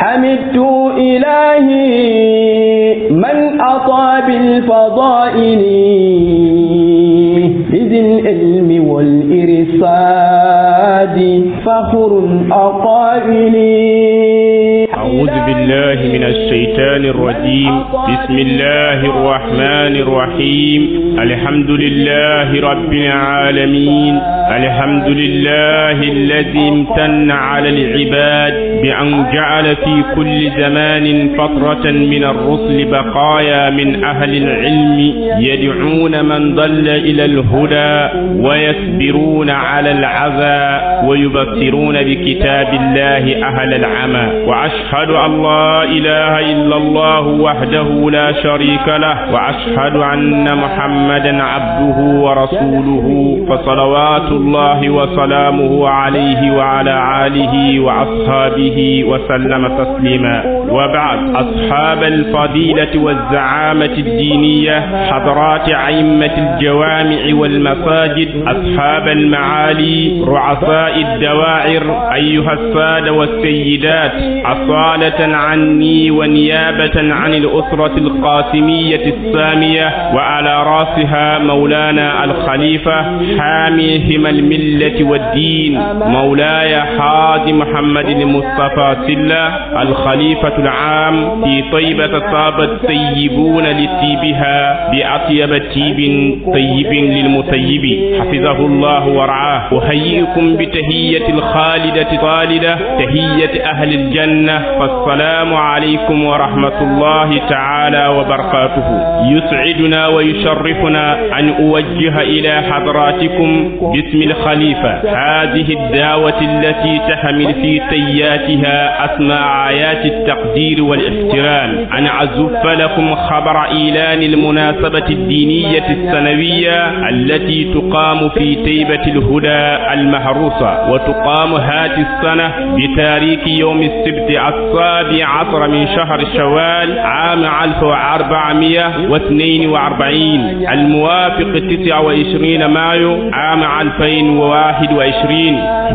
حمدت إلهي من أطى بالفضائل بذي العلم والإرصاد فخر أقائلي. أعوذ بالله من الشيطان الرجيم. بسم الله الرحمن الرحيم. الحمد لله رب العالمين. الحمد لله الذي امتن على العباد بأن جعل في كل زمان فترة من الرسل بقايا من أهل العلم يدعون من ضل إلى الهدى ويصبرون على العذى ويبصرون بكتاب الله أهل العمى. وأشهد أن لا إله إلا الله وحده لا شريك له وأشهد أن محمدا عبده ورسوله فصلوات الله وسلامه عليه وعلى آله وأصحابه وسلم تسليما. وبعد، أصحاب الفضيلة والزعامة الدينية، حضرات أئمة الجوامع والمساجد، أصحاب المعالي، رؤساء الدواعر، أيها السادة والسيدات، أصالة عني ونيابة عن الأسرة القاسمية السامية وعلى رأسها مولانا الخليفة حامي هم الملة والدين مولاي حاج محمد المصطفى سلة الخليفة العام في طيبة طاب الطيبون لطيبها بأطيب طيب طيب للمطيب حفظه الله ورعاه. أحييكم بتهية الخالدة طالدة تهية أهل الجنة، فالسلام عليكم ورحمة الله تعالى وبركاته. يسعدنا ويشرفنا أن أوجه إلى حضراتكم باسم الخليفة هذه الدعوة التي تحمل في طياتها أسمى آيات التقدير والاحترام، أن أزف لكم خبر إعلان المناسبة الدينية السنوية التي تقام في طيبة الهدى المهروسة، وتقام هذه السنة بتاريخ يوم السبت 17 من شهر شوال عام 1442 الموافق 29 مايو عام 2021.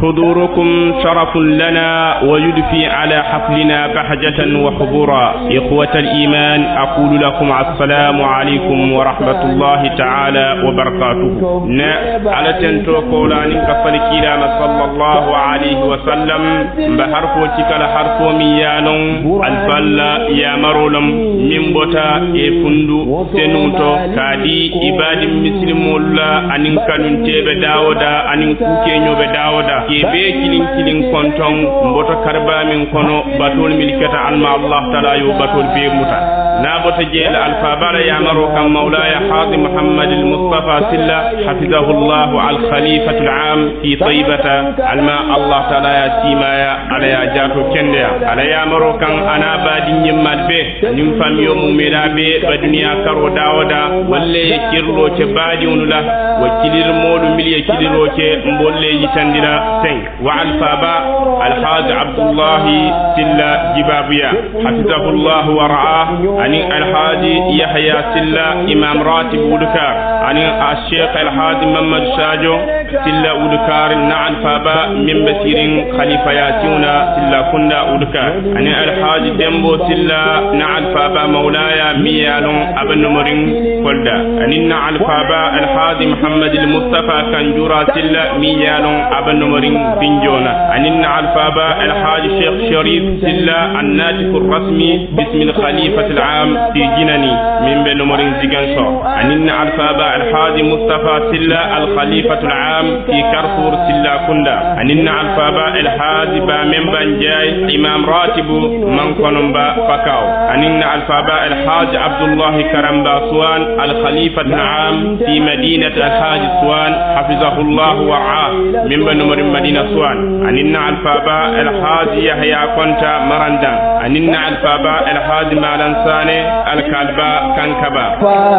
حضوركم شرف لنا ويضفي على حفلنا بهجة وحضورا. إخوة الإيمان، أقول لكم السلام عليكم ورحمة الله تعالى وبركاته. على تنتو قولان كفلكيلا صلى الله عليه وسلم بحرفو تكال حرفو ميانون الفلا يا مرولم من بوتا فندو سنوتو كادي إباد مسلم الله أنين كانون تيب داودا أنين كوكينيو بداودا كيبي كيلين كونتون مبوتا كربا من كونو باتول ملكتا علم الله تعالى يو باتول بيموتا نابوت جيل الفابار يا مروكا مولاي حاج محمد المصطفى سلة حفظه الله الخليفة العام في طيبة الماء الله تعالى يتيما على جاتو كنديا على يا مروكا أنا بادي نيمال بي نيمفام يوم ميدا بي بدنيا كارو داودا ولا يكيرلو تبادي ونلا وكيلر مولو ملي يكيرلو مبولي يتندرا سين وعالفابا الحاج عبد الله سلة جبابيا حفظه الله ورعاه. أني الحاج يحيى سلة إمام راتب ودكار. أني الشيخ الحاج محمد شاجو سلة ودكار نعل فابا من بسير خليفة ياتيونا سلة كندا ودكار. أني الحاج دمبو سلة نعل فابا مولاي ميالون أبن مرين فلدا. أني نعل فابا الحاج محمد المصطفى كنجورا سلة ميالون أبن مرين بنجونا. أني نعل فابا الحاج شيخ شريف سلة الناطق الرسمي باسم الخليفة العام في جناني من بين مرين زيغانسو. أننا الفابا الحاج مصطفى سلة الخليفة العام في كارفور سلة كندا. أننا الفابا الحاج بامن بانجاي إمام راتب من كونمبا فكاو. أننا الفابا الحاج عبد الله كرمبا سوان الخليفة العام في مدينة الحاج سوان حفظه الله ورعاه من بين مرين مدينة سوان. أننا الفابا الحاج يحيى كونتا مرندان. أننا الفابا الحاج مالنساني الكالبا كانكبا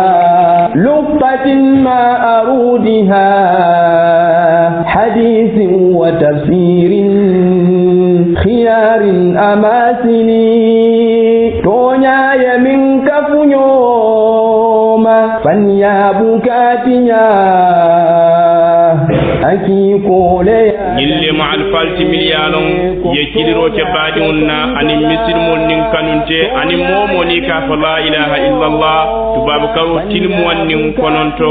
لقطة ما أرودها حديث وتفسير خيار أماثلي تونيا يمنك فنيوما فنيا بكاتيا أكي قولي يلي مع الفالت مليالون ye kiliro ke baadi unna ani misilmol nin kanunte ani momo ni ka fa la ilaha illallah tubabu karo tilmu nin kononto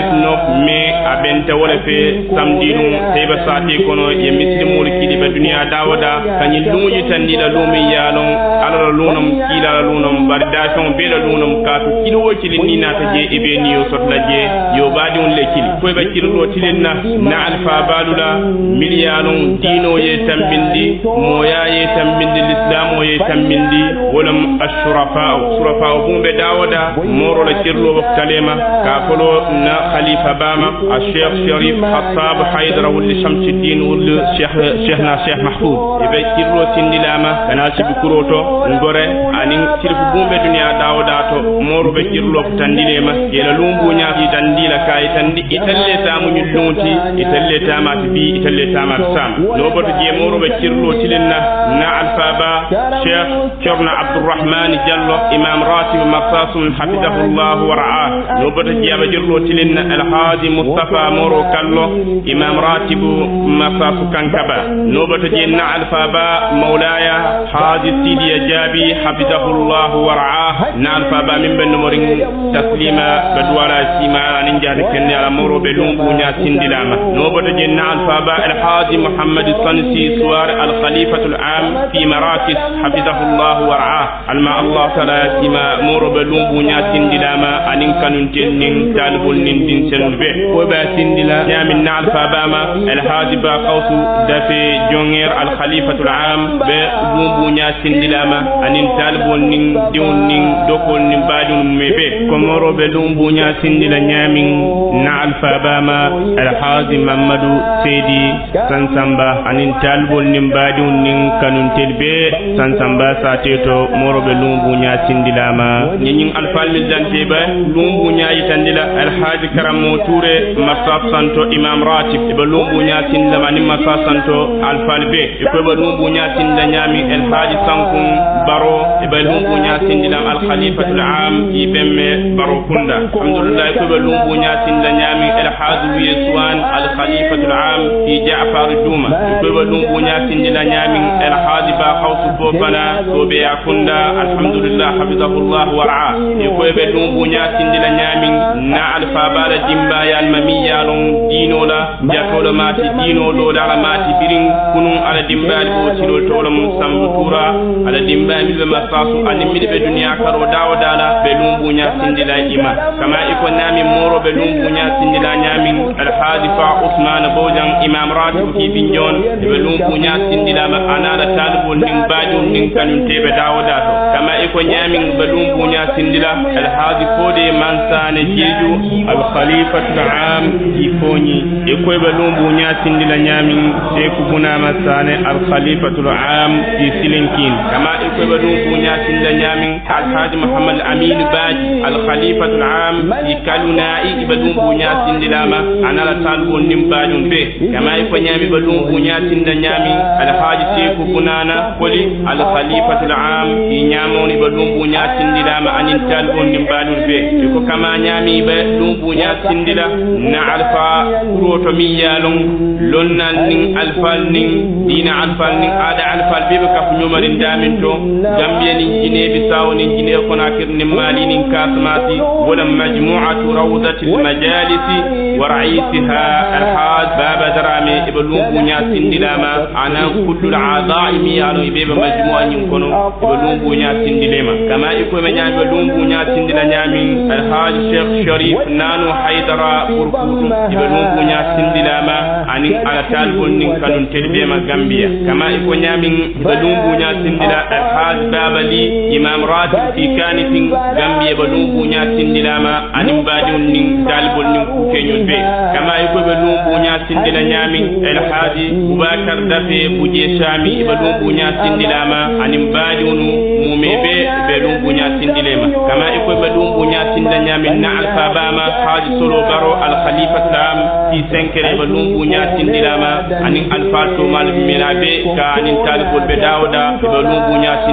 29 mai abenta wala fe samdinu teba sati kono ye misilmol kiliba duniya dawada kanyi lungi tandila lumi yalon ala lunum kila lunum bardation bela lunum ka to kilo kili ni na taje ibe ni yo sotla je yo baadi un le kili ko be kilo tilenna na alfa balula miliyalon dino ye tambindi moya ye tambindi l'islam ye tambindi wolam ashrafa surafa bumbe dawada moro la kirlo wa kalema ka kolo na khalifa bama al-sheikh sharif khattab haydara wal shamsuddin wal sheikh mahfouz ibe kirlo tindilama kana ci kuroto ngore anin sirfu bumbe duniya dawada to moro be kirlo tandilema yela lumbu nyaati tandila kay tandi italle tamu nyullunti italle tamati bi italle tamati sam no boto je moro be kirlo tilenna na alfaba sheikh chorna abdurrahman diallo imam ratib maqsasum hafizahullah wa ra'ah no boto je ba jirlo tilenna alhaji mustafa moro kallo imam ratib maqsasu kankaba no boto je na alfaba maulaya haji sidi jabi hafizahullah wa ra'ah na alfaba min ben morin taslima badwala sima anin jahde kenne ala moro be lumbu nya sindilama no boto je na alfaba alhaji muhammad sansi suwar al-khalifatul am fi marakis hafizahullah wa ra'ah alma allah ta'ala sima moro be lumbu nya sindilama anin kanun tennin talibul nin din selbe ko ba sindila nyamin na alfaba ma alhaji ba qawsu dafe jonger al-khalifatul am be lumbu nya sindilama anin talibul nin diun nin dokol nin badun mebe ko moro be lumbu nya sindila nyamin na alfaba ma alhaji mamadou seydi sansamba anin talibul nin badun nin kanun telbe sansamba sateto moro be lumbu nya sindilama nyin alfal mil dante ba lumbu nya yitandila alhaji karamo touré masaf santo imam ratib be lumbu nya sindilama ni masaf santo alfal be ko be lumbu nya sindila nyami alhaji sankum baro be lumbu nya sindila al khalifatul am ibemme baro kunda alhamdulillah ko be lumbu nya sindila nyami alhaji yuswan al khalifatul am fi ja'far duma ko be lumbu nya sindila nyami alhaji ba khawsu bobana ko be yakunda alhamdulillah hafizahullah wa ra'a ko be lumbu nya sindila nyami na alfa bala dimba ya almamiya lon dino la jatolo mati dino lo dala mati birin kunun ala dimba bo silo tolo mun sambu tura ala dimba mi be masasu ani mi be duniya karo dawo dala be lumbu nya sindila ima kama iko nami moro be lumbu nya sindila nyami alhaji fa usman bojan imam ratib ki binjon be lumbu nya sindila ma anala talibul ning bajun ning kanun tebe dawo dato kama iko nyami be lumbu nya sindila alhaji fode mansane jeju al khalifatul am ifoni iko be lumbu nya sindila nyami sheikh buna masane al khalifatul am fi silinkin kama iko be lumbu nya sindila nyami alhaji muhammad amin baji al khalifatul am fi kalunai be lumbu nya sindila ma anala talibul ning bajun be kama iko nyami be lumbu nya sindila nyami alhaji sheikh bunana koli al khalifatul am fi nyamoni be lumbu nya sindila ma anin talibul ning bajun be ko kama nyami be lumbu nya sindila na alfa roto mi yalon lonnal nin alfal nin dina alfal nin ada alfal be be kaf nyumarin damin to gambia nin jine bi saw nin jine konakir nin mali nin kasmati wala majmu'atu rawdatil majalisi wa ra'isiha alhaj baba darami be lumbu nya sindila ma ana kullu al'adha'i mi yalon be be majmu'a nin kono be lumbu nya sindilema kama iko me nyami lumbu nya sindila nyami alhaj sheikh sharif nanu haydara burkutu ibnu bunya sindilama ani ala talbul nin kanun telbema gambia kama iko nyamin ibnu bunya sindila alhaj babali imam ratib fi kanifin gambia ibnu bunya sindilama ani badun nin talbul nin kukenyul be kama iko ibnu bunya sindila nyamin alhaj bubakar dafe buje shami ibnu bunya sindilama ani badun mumebe ibnu bunya sindilema kama iko ibnu bunya sindila nyamin na alfabama haji solo baro al khalifa tam fi senkere ba lumbu nya sindilama anin alfato mal minabe ka anin talibul be dawda ba lumbu nya sindilebe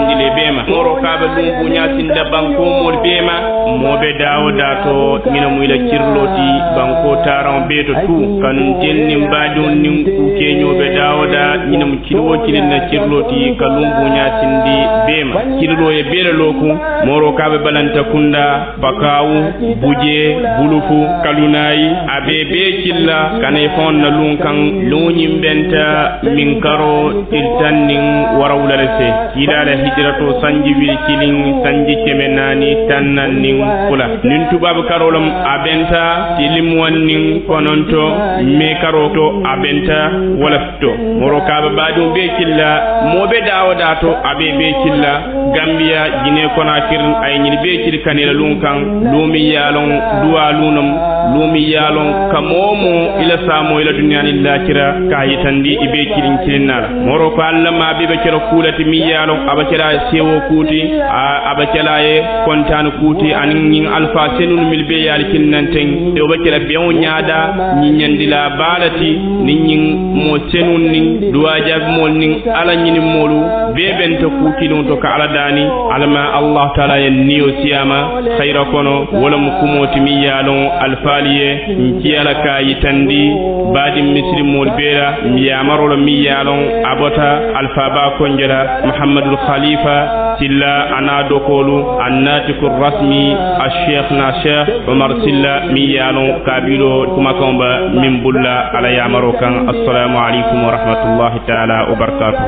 bema moro kaɓe lumbu ñatinda banko mol bema moɓe dawoda to mina muyla cirloti banko taran beto tu kanum tenni mbadi on nin kukeñoɓe dawoda ñina mo kilowo kilinna cirloti ka lumbu ñatindi bema killo e beele loku moro kaɓe balanta kunda bakawu buje bulufu kalunayi aɓe be killa kanay fonna lun kan luñim benta min karo tiltannin warawlale se kiilala hijrato sanji wili kilin sanji kemenani tannan nin fula nin tubabu karolam abenta tilim wannin kononto me karoto abenta walafto moro kaɓe baɗum be killa moɓe dawoda to aɓe be killa Gambia Guinée Conakry ay ñini be kiri kanela lun kan lumi yalon duwa lunam lumi yalon kamomo ila samo ila dunyani lakira ka yitandi ibe kirin kirinala moro ko Allah ma be kero kulati mi yalon abakira sewo kuti abakira e kontanu kuti anin alfa senun milbe yal kinnanten e obakira be on nyaada nyinyandila balati nin mo senun nin duwaja mol nin ala nyini molu be benta kuti non to ka ala dani alma Allah taala en niyo siyama khayra kono wala mukumoti mi yalon alfaliye nkiala ka yitandi badi muslimul bera mi yamarolo mi yalon abota alfaba konjera Muhammadul Khalifa silla ana dokolu annatikur rasmi al-sheikh na sheikh Umar silla mi yalon kabilo kuma komba min bulla ala yamaro kan assalamu alaikum wa rahmatullahi ta'ala wa barakatuh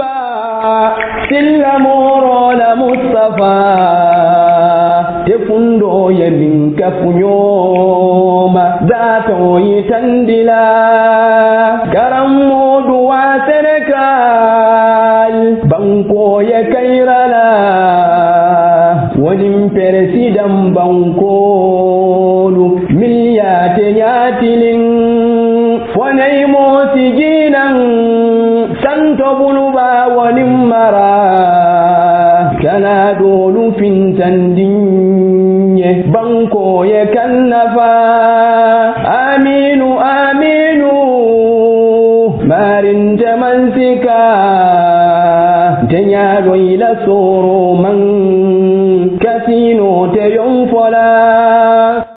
silla moro la Mustafa tefundo yeminka funyoma zato yitandila karamodu wa Senegal banko ye kairala wajin president banko miliyate nyatilin fonay mo siginan santo buluba wanim mara kana dolu fintandinye banko ye kannafa aminu aminu marin jamansika tanyaro ila soro man